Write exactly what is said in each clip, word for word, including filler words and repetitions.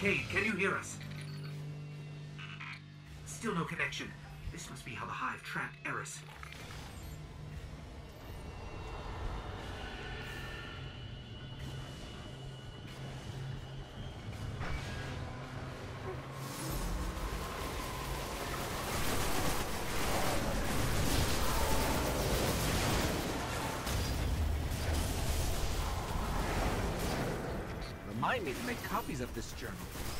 Cade, can you hear us? Still no connection. This must be how the Hive trapped Eris. Remind me to make copies of this journal.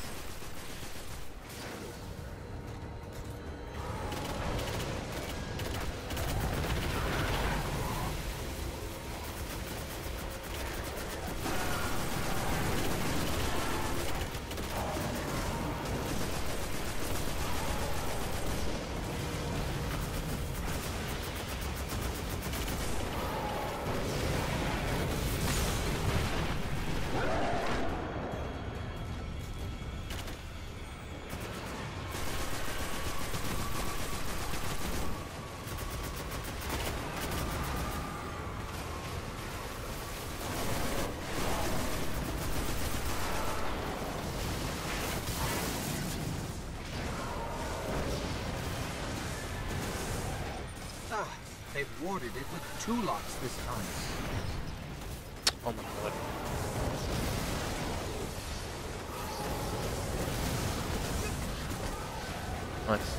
Ah, they've warded it with two locks this time. Oh my god. Nice.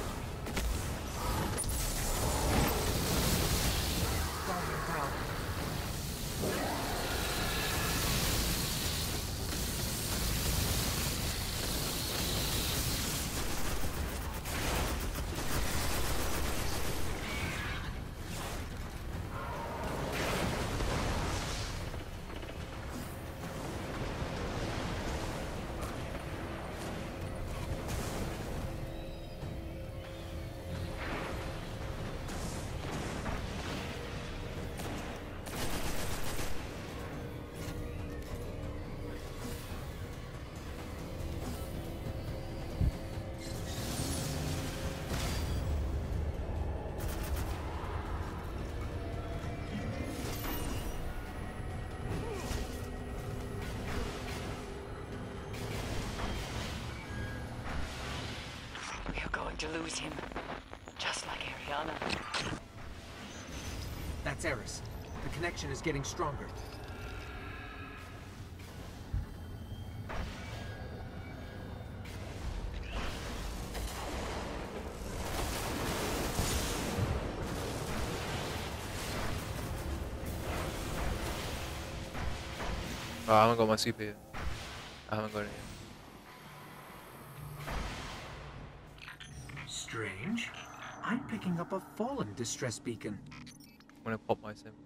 To lose him, just like Ariana. That's Eris. The connection is getting stronger. Oh, I haven't got my super yet. I haven't got it yet. Strange. I'm picking up a fallen distress beacon. I'm gonna pop my sim.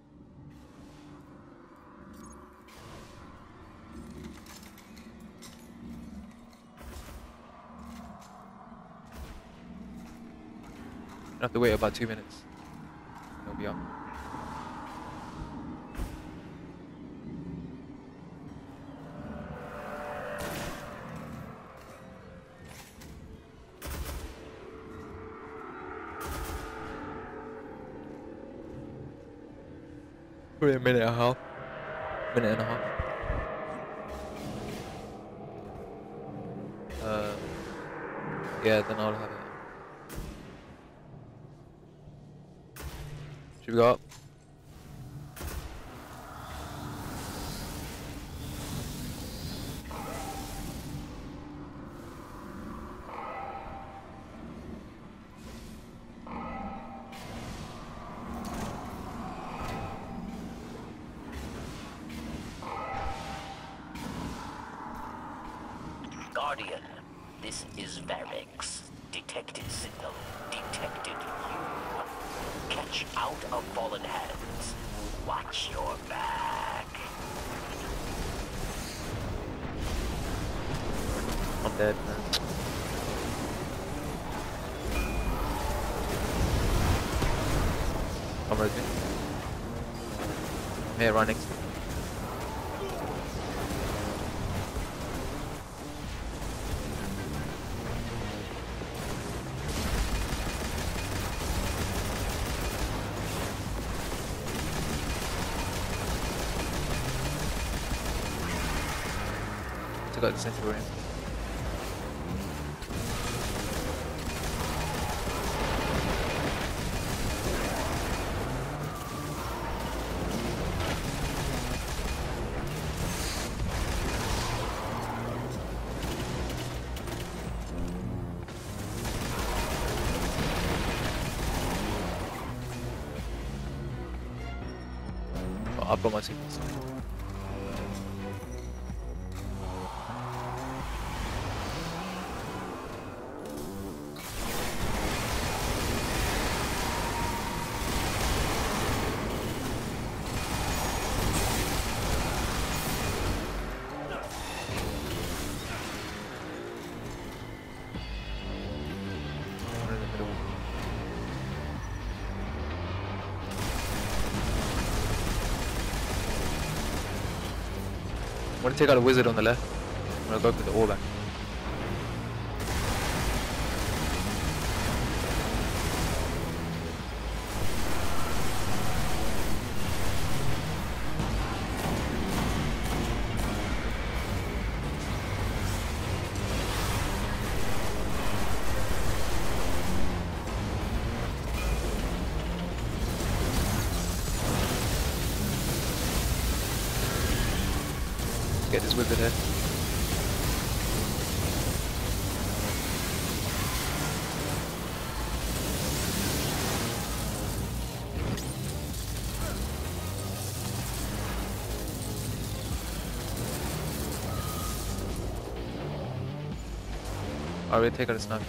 I have to wait about two minutes. It'll be up. Probably a minute and a half. Minute and a half. Uh, yeah, then I'll have it. Should we go up? Guardian, this is Oryx. Detected signal. Detected you. Catch out of fallen hands. Watch your back. I'm dead, man. I'm ready. I'm here running. Got the centurion. I've got my signals. I'm gonna take out a wizard on the left. I'm gonna go for the ore back. Get this wizard here. Alright, we'll take out a sniper.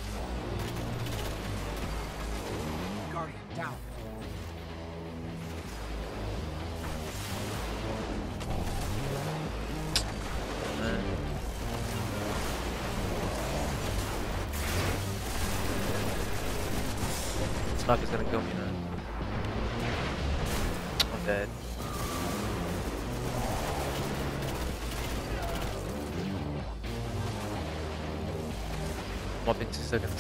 Guardian down. Sniper's gonna kill me now. I'm dead. I'm up in two seconds.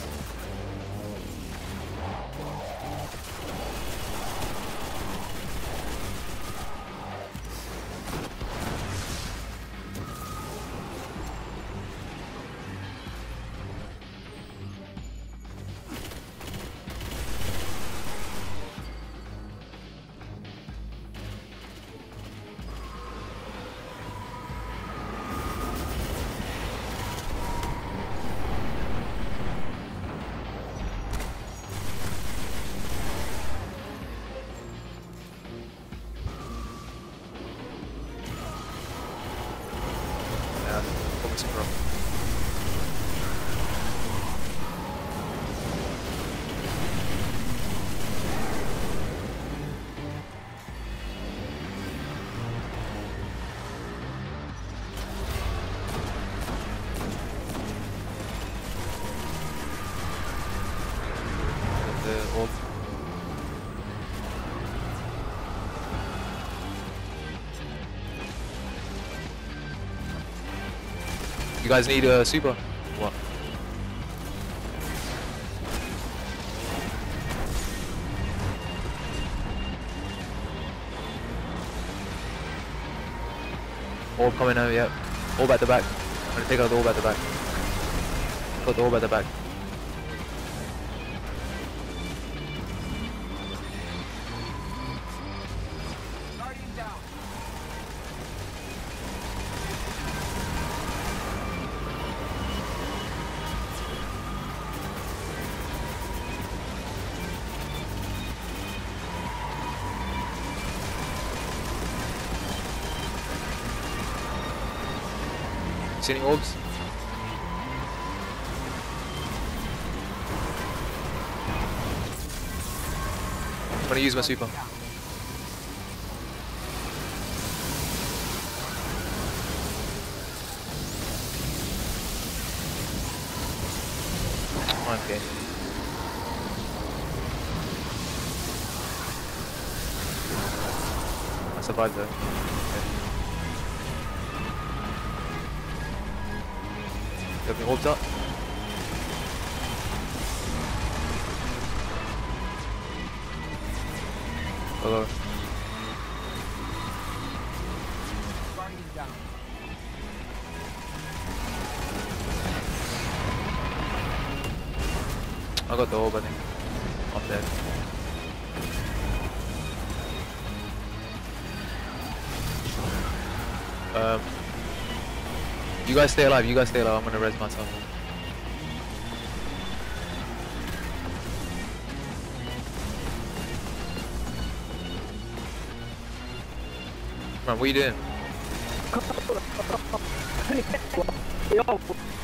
Bro. The orb. You guys need a super? What? Orb coming out, yep. Orb at the back. I'm gonna take out the orb at the back. Got the orb at the back. Guardian down. See any orbs? I'm gonna use my super. Okay. I survived though. Okay. You have any orbs up? Hello. Guardian down. I got the orb, I think. I'm dead. Um, you guys stay alive, you guys stay alive, I'm gonna res myself. Man, what are you doing? Yo.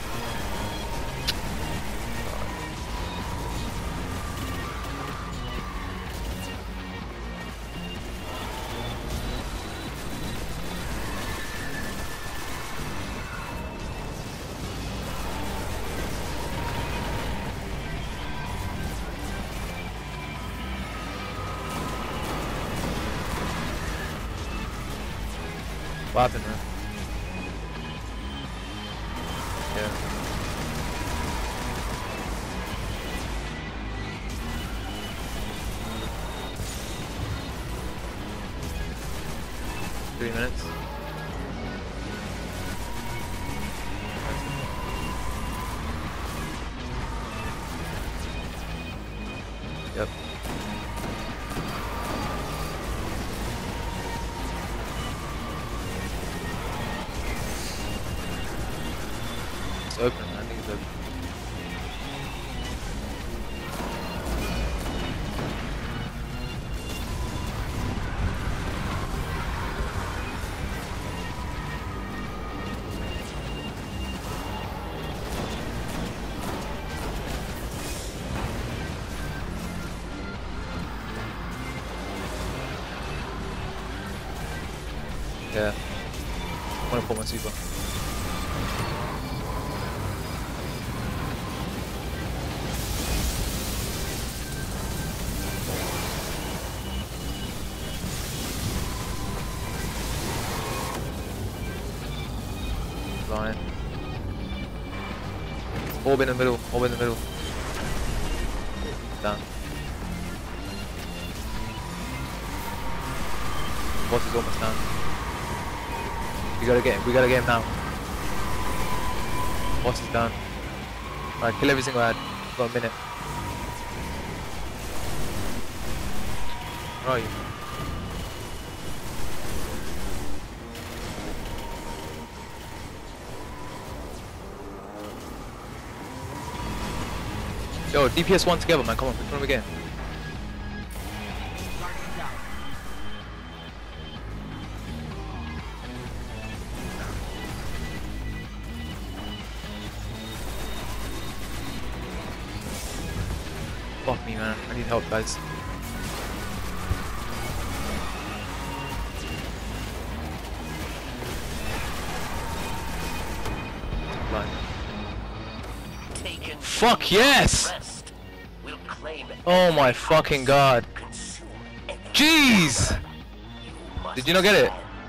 What happened, man? Yeah. Three minutes. Yep. It's open, I think it's open. Yeah. I'm gonna put my super. Line. Orb in the middle, orb in the middle. Down. Boss is almost down. We gotta get him, we gotta get him now. Boss is down. Alright, kill every single ad. Got a minute. Where are you? Yo, D P S one together, man. Come on, which one are we getting? Fuck me, man. I need help, guys. Blind. Fuck yes! Oh my fucking god. Jeez! Did you not get it?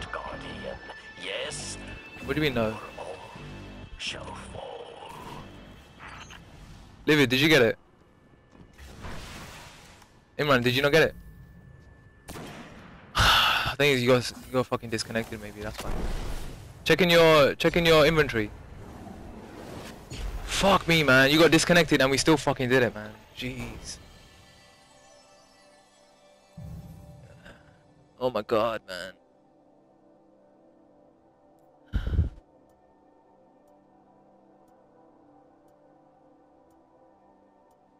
What do you mean no? Livid, did you get it? Imran, did you not get it? I think you got you got fucking disconnected. Maybe that's fine. Check in your check in your inventory. Fuck me, man. You got disconnected and we still fucking did it, man. Jeez. Oh my god, man.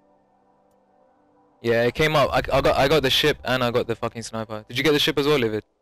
Yeah, it came up. I, I got I got the ship and I got the fucking sniper. Did you get the ship as well, Livid?